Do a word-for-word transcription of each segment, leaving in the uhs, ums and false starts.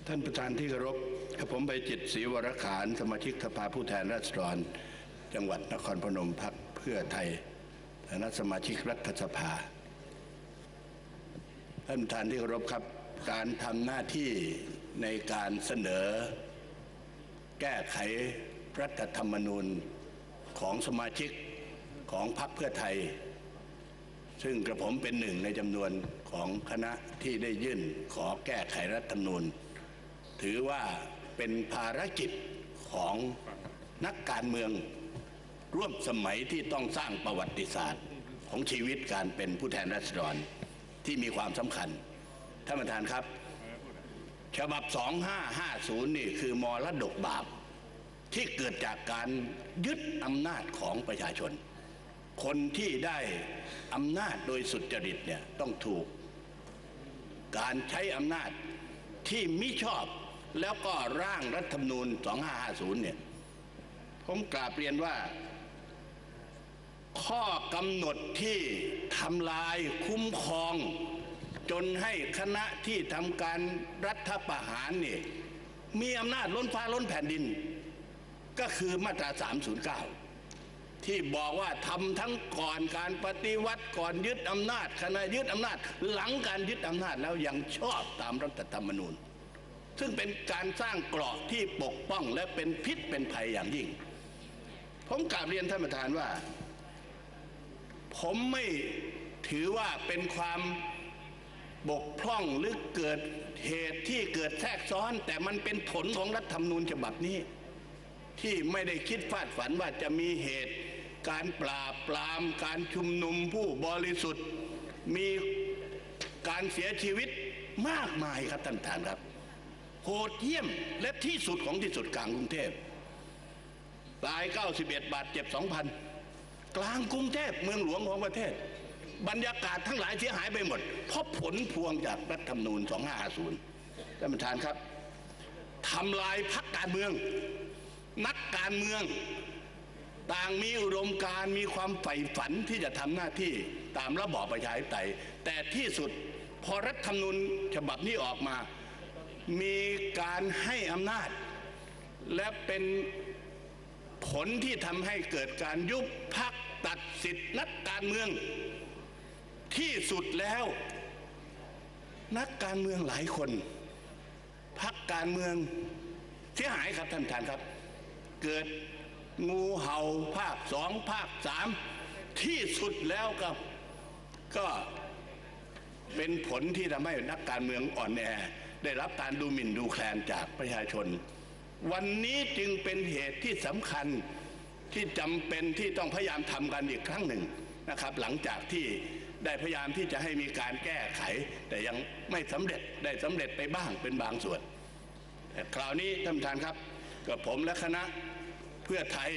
ท่านประธานที่เคารพกับผมใบจิตรศรีวรขานสมาชิกสภาผู้แทนราษฎรจังหวัดนครพนมพรรคเพื่อไทยฐานะสมาชิกรัฐสภาท่านประธานที่เคารพครับการทำหน้าที่ในการเสนอแก้ไขรัฐธรรมนูญของสมาชิกของพรรคเพื่อไทยซึ่งกระผมเป็นหนึ่งในจำนวนของคณะที่ได้ยื่นขอแก้ไขรัฐธรรมนูญถือว่าเป็นภารกิจของนักการเมืองร่วมสมัยที่ต้องสร้างประวัติศาสตร์ของชีวิตการเป็นผู้แทนราษฎรที่มีความสำคัญท่านประธานครับฉบับสองห้าห้าศูนย์นี่คือมรดกบาปที่เกิดจากการยึดอำนาจของประชาชนคนที่ได้อำนาจโดยสุจริตเนี่ยต้องถูกการใช้อำนาจที่มิชอบแล้วก็ร่างรัฐธรรมนูญสองห้าห้าศูนย์เนี่ยผมกราบเรียนว่าข้อกำหนดที่ทำลายคุ้มครองจนให้คณะที่ทำการรัฐประหารนี่มีอำนาจล้นฟ้าล้นแผ่นดินก็คือมาตราสามศูนย์เก้าที่บอกว่าทำทั้งก่อนการปฏิวัติก่อนยึดอำนาจขณะยึดอำนาจหลังการยึดอำนาจแล้วยังชอบตามรัฐธรรมนูญซึ่งเป็นการสร้างเกราะที่ปกป้องและเป็นพิษเป็นภัยอย่างยิ่งผมกราบเรียนท่านประธานว่าผมไม่ถือว่าเป็นความบกพร่องหรือเกิดเหตุที่เกิดแทรกซ้อนแต่มันเป็นผลของรัฐธรรมนูญฉบับนี้ที่ไม่ได้คิดฟาดฝันว่าจะมีเหตุการปราบปรามการชุมนุมผู้บริสุทธิ์มีการเสียชีวิตมากมายครับท่านประธานครับโหดเหี้ยมและที่สุดของที่สุดกลางกรุงเทพตายเก้าสิบเอ็ดบาดเจ็บ สองพัน กลางกรุงเทพเมืองหลวงของประเทศบรรยากาศทั้งหลายเสียหายไปหมดเพราะผลพวงจากรัฐธรรมนูญสองห้าห้าศูนย์ท่านประธานครับทำลายพรรคการเมืองนักการเมืองต่างมีอุดมการณ์มีความใฝ่ฝันที่จะทำหน้าที่ตามระบอบประชาธิปไตยแต่ที่สุดพอรัฐธรรมนูญฉบับนี้ออกมามีการให้อำนาจและเป็นผลที่ทำให้เกิดการยุบพรรคตัดสิทธินักการเมืองที่สุดแล้วนักการเมืองหลายคนพรรคการเมืองเสียหายครับท่านประธานครับเกิดงูเห่าภาคสองภาคสามที่สุดแล้วก็ก็เป็นผลที่ทำให้นักการเมืองอ่อนแอได้รับการดูหมิ่นดูแคลนจากประชาชนวันนี้จึงเป็นเหตุที่สำคัญที่จำเป็นที่ต้องพยายามทำกันอีกครั้งหนึ่งนะครับหลังจากที่ได้พยายามที่จะให้มีการแก้ไขแต่ยังไม่สำเร็จได้สำเร็จไปบ้างเป็นบางส่วนแต่คราวนี้ท่านประธานครับกับผมและคณะเพื่อไทย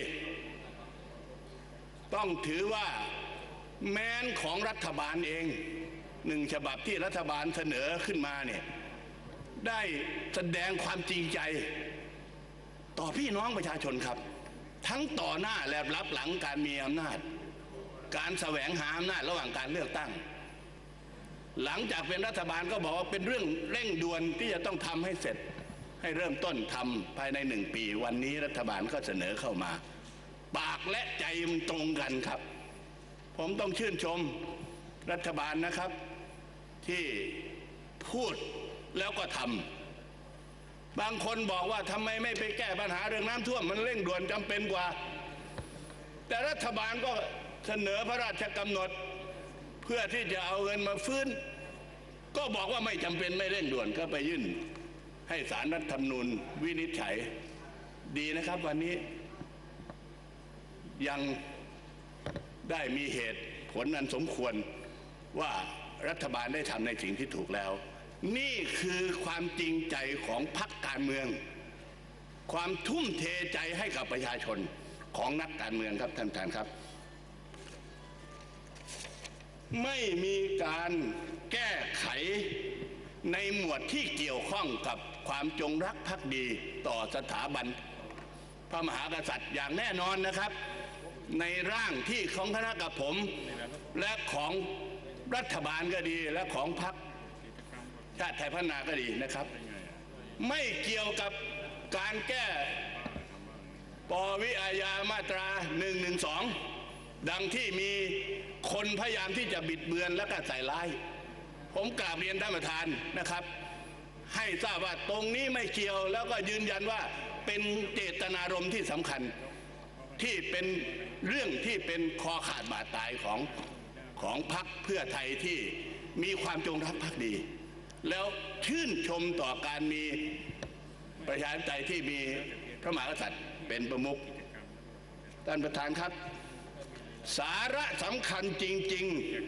ต้องถือว่าแม้นของรัฐบาลเองหนึ่งฉบับที่รัฐบาลเสนอขึ้นมาเนี่ยได้แสดงความจริงใจต่อพี่น้องประชาชนครับทั้งต่อหน้าและรับหลังการมีอำนาจการแสวงหาอำนาจระหว่างการเลือกตั้งหลังจากเป็นรัฐบาลก็บอกว่าเป็นเรื่องเร่งด่วนที่จะต้องทำให้เสร็จให้เริ่มต้นทำภายในหนึ่งปีวันนี้รัฐบาลก็เสนอเข้ามาปากและใจมันตรงกันครับผมต้องชื่นชมรัฐบาลนะครับที่พูดแล้วก็ทำบางคนบอกว่าทำไมไม่ไปแก้ปัญหาเรื่องน้ำท่วมมันเร่งด่วนจำเป็นกว่าแต่รัฐบาลก็เสนอพระราชกำหนดเพื่อที่จะเอาเงินมาฟื้นก็บอกว่าไม่จำเป็นไม่เร่งด่วนก็ไปยื่นให้ศาลรัฐธรรมนูญวินิจฉัยดีนะครับวันนี้ยังได้มีเหตุผลอันสมควรว่ารัฐบาลได้ทำในสิ่งที่ถูกแล้วนี่คือความจริงใจของพรรคการเมืองความทุ่มเทใจให้กับประชาชนของนักการเมืองครับท่านประธานครับไม่มีการแก้ไขในหมวดที่เกี่ยวข้องกับความจงรักภักดีต่อสถาบันพระมหากษัตริย์อย่างแน่นอนนะครับในร่างที่ของคณะกับผมและของรัฐบาลก็ดีและของพรรคชาติไทยพัฒนาก็ดีนะครับไม่เกี่ยวกับการแก้ปวิอาญามาตราหนึ่งหนึ่งสองดังที่มีคนพยายามที่จะบิดเบือนและก็ใส่ร้ายผมกราบเรียนท่านประธานนะครับให้ทราบว่าตรงนี้ไม่เกี่ยวแล้วก็ยืนยันว่าเป็นเจตนารมณ์ที่สำคัญที่เป็นเรื่องที่เป็นคอขาดบาดตายของของพรรคเพื่อไทยที่มีความจงรักภักดี แล้วชื่นชมต่อการมีประชาธิปไตยที่มีพระมหากษัตริย์เป็นประมุขท่านประธานครับสาระสำคัญจริง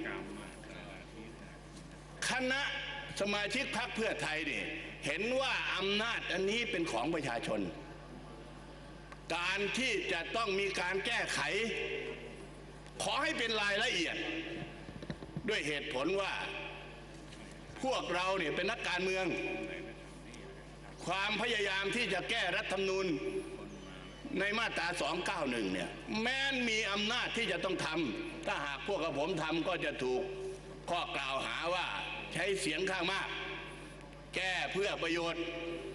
ๆคณะสมาชิกพรรคเพื่อไทยนี่เห็นว่าอำนาจอันนี้เป็นของประชาชนการที่จะต้องมีการแก้ไขขอให้เป็นรายละเอียดด้วยเหตุผลว่าพวกเราเนี่ยเป็นนักการเมืองความพยายามที่จะแก้รัฐธรรมนูญในมาตราสองเก้าหนึ่งเนี่ยแม้นมีอำนาจที่จะต้องทำถ้าหากพวกกับผมทำก็จะถูกข้อกล่าวหาว่าใช้เสียงข้างมากแก้เพื่อประโยชน์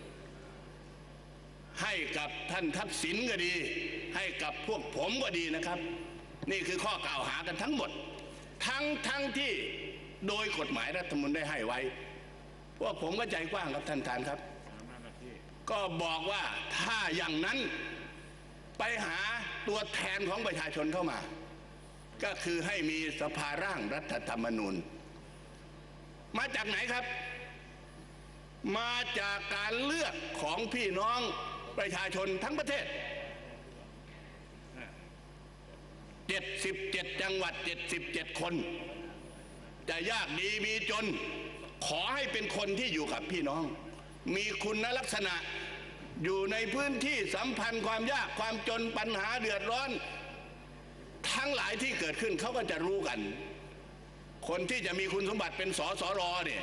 ให้กับท่านทักษิณก็ดีให้กับพวกผมก็ดีนะครับนี่คือข้อกล่าวหากันทั้งหมดทั้งทั้งที่โดยกฎหมายรัฐธรรมนูญได้ให้ไว้พวกผมก็ใจกว้างครับท่านท่านครับก็บอกว่าถ้าอย่างนั้นไปหาตัวแทนของประชาชนเข้ามาก็คือให้มีสภาร่างรัฐธรรมนูญมาจากไหนครับมาจากการเลือกของพี่น้องประชาชนทั้งประเทศเจ็ดสิบเจ็ดจังหวัดเจ็ดสิบเจ็ดคนจะยากดีมีจนขอให้เป็นคนที่อยู่กับพี่น้องมีคุณลักษณะอยู่ในพื้นที่สัมพันธ์ความยากความจนปัญหาเดือดร้อนทั้งหลายที่เกิดขึ้นเขาก็จะรู้กันคนที่จะมีคุณสมบัติเป็นสสรเนี่ย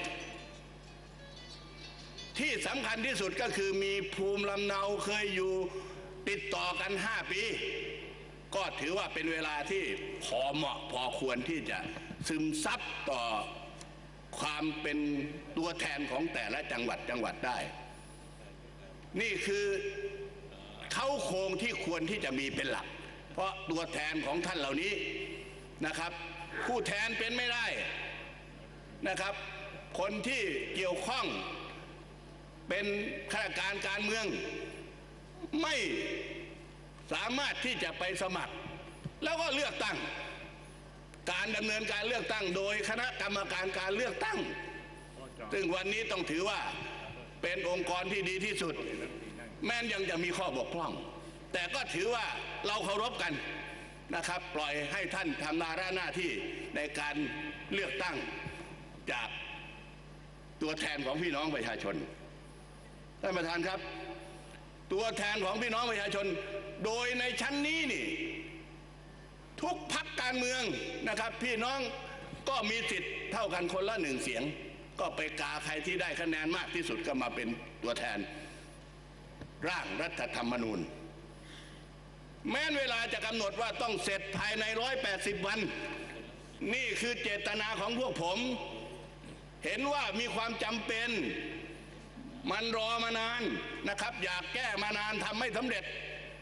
ที่สำคัญที่สุดก็คือมีภูมิลำเนาเคยอยู่ติดต่อกันห้าปีก็ถือว่าเป็นเวลาที่พอเหมาะพอควรที่จะซึมซับต่อความเป็นตัวแทนของแต่ละจังหวัดจังหวัดได้นี่คือเข้าโครงที่ควรที่จะมีเป็นหลักเพราะตัวแทนของท่านเหล่านี้นะครับผู้แทนเป็นไม่ได้นะครับคนที่เกี่ยวข้องเป็นข้าราชการการเมืองไม่สามารถที่จะไปสมัครแล้วก็เลือกตั้งการดำเนินการเลือกตั้งโดยคณะกรรมการการเลือกตั้งซึ่งวันนี้ต้องถือว่าเป็นองค์กรที่ดีที่สุดแม้ยังจะมีข้อบกพร่องแต่ก็ถือว่าเราเคารพกันนะครับปล่อยให้ท่านทำหน้าหน้าที่ในการเลือกตั้งจากตัวแทนของพี่น้องประชาชนท่านประธานครับตัวแทนของพี่น้องประชาชนโดยในชั้นนี้นี่ทุกพรรคการเมืองนะครับพี่น้องก็มีสิทธิ์เท่ากันคนละหนึ่งเสียงก็ไปกาใครที่ได้คะแนนมากที่สุดก็มาเป็นตัวแทนร่างรัฐธรรมนูญแม้เวลาจะกำหนดว่าต้องเสร็จภายในหนึ่งร้อยแปดสิบวันนี่คือเจตนาของพวกผมเห็นว่ามีความจำเป็นมันรอมานานนะครับอยากแก้มานานทำไม่สำเร็จ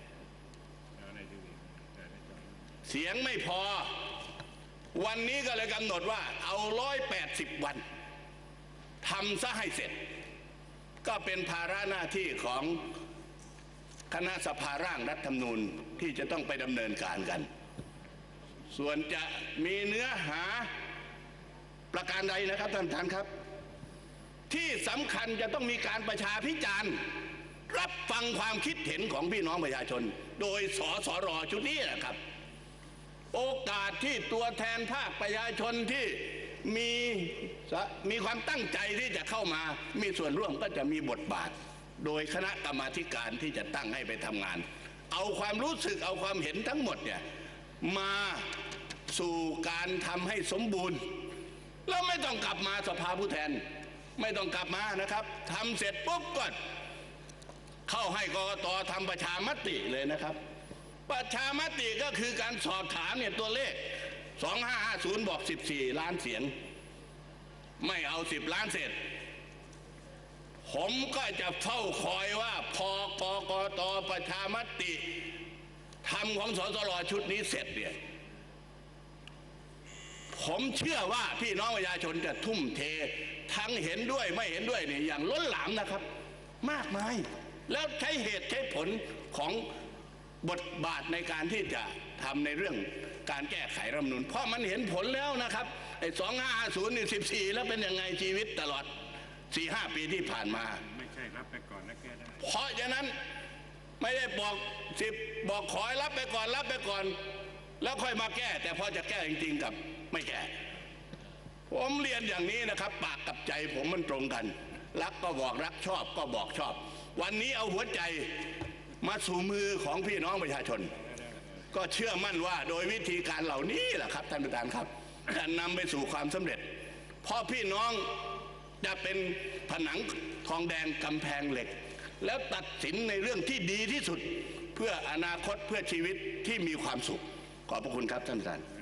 เสียงไม่พอวันนี้ก็เลยกำหนดว่าเอาหนึ่งร้อยแปดสิบวันทำซะให้เสร็จก็เป็นภาระหน้าที่ของคณะสภาร่างรัฐธรรมนูญที่จะต้องไปดำเนินการกันส่วนจะมีเนื้อหาประการใดนะครับท่านประธานครับที่สำคัญจะต้องมีการประชาพิจารณ์รับฟังความคิดเห็นของพี่น้องประชาชนโดยสสรชุดนี้นะครับโอกาสที่ตัวแทนภาคประชาชนที่มีมีความตั้งใจที่จะเข้ามามีส่วนร่วมก็จะมีบทบาทโดยคณะกรรมาธิการที่จะตั้งให้ไปทำงานเอาความรู้สึกเอาความเห็นทั้งหมดเนี่ยมาสู่การทำให้สมบูรณ์แล้วไม่ต้องกลับมาสภาผู้แทนไม่ต้องกลับมานะครับทำเสร็จปุ๊บก็เข้าให้กกต.ทำประชามติเลยนะครับประชามติก็คือการสอบถามเนี่ยตัวเลขสองห้าห้าศูนย์บอกสิบสี่ล้านเสียงไม่เอาสิบล้านเศษผมก็จะเฝ้าคอยว่าพอกกตประชามติทำของสสรชุดนี้เสร็จเนี่ยผมเชื่อว่าพี่น้องประชาชนจะทุ่มเททั้งเห็นด้วยไม่เห็นด้วยเนี่ยอย่างล้นหลามนะครับมากมายแล้วใช้เหตุใช้ผลของบทบาทในการที่จะทำในเรื่องการแก้ไขรัฐธรรมนูญเพราะมันเห็นผลแล้วนะครับไอ้สองห้าศูนย์นี่สิบสี่แล้วเป็นยังไงชีวิตตลอดสี่ห้าปีที่ผ่านมาไม่ใช่รับไปก่อนแล้วแก้ได้เพราะฉะนั้นไม่ได้บอกสิบบอกขอให้รับไปก่อนรับไปก่อนแล้วค่อยมาแก้แต่พอจะแก้จริงๆกับไม่แก้ผมเรียนอย่างนี้นะครับปากกับใจผมมันตรงกันรักก็บอกรักชอบก็บอกชอบวันนี้เอาหัวใจมาสู่มือของพี่น้องประชาชนก็เชื่อมั่นว่าโดยวิธีการเหล่านี้แหละครับท่านประธานครับจะนำไปสู่ความสำเร็จเพราะพี่น้องจะเป็นผนังทองแดงกำแพงเหล็กแล้วตัดสินในเรื่องที่ดีที่สุดเพื่ออนาคตเพื่อชีวิตที่มีความสุขขอบพระคุณครับท่านประธาน